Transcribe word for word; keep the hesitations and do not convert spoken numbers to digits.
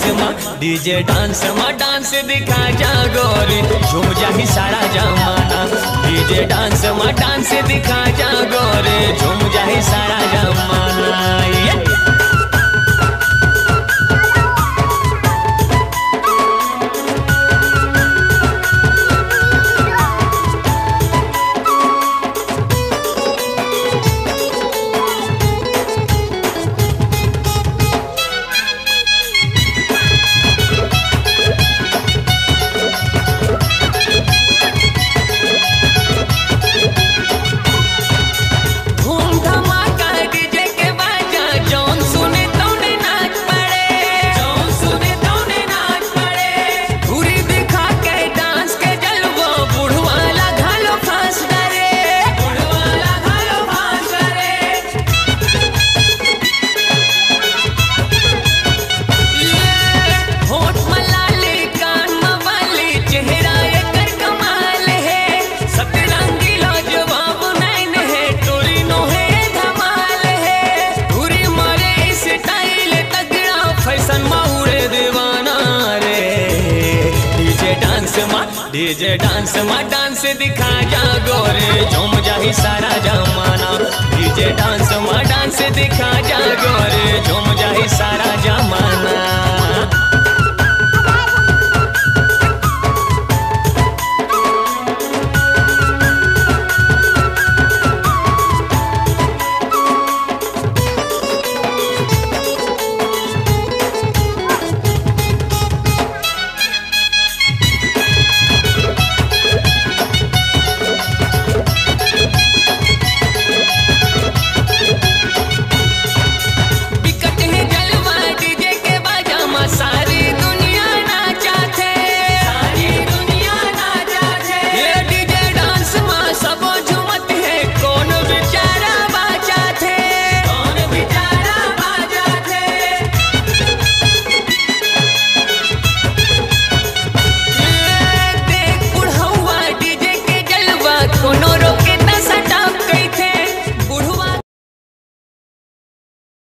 में DJ dance में dance दिखा जागो रे झूम जाही सारा जमाना। डीजे डांस में डांस दिखा जागो रे झूम जाही सारा जमाना। ये डीजे डांस में डांस दिखा जागो रे झूम जाही सारा जमाना। डीजे डांस में डांस दिखा जागो रे झूम जाही सारा जमाना।